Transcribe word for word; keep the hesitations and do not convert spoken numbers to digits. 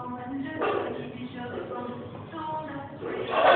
我们这个地球，走到最后。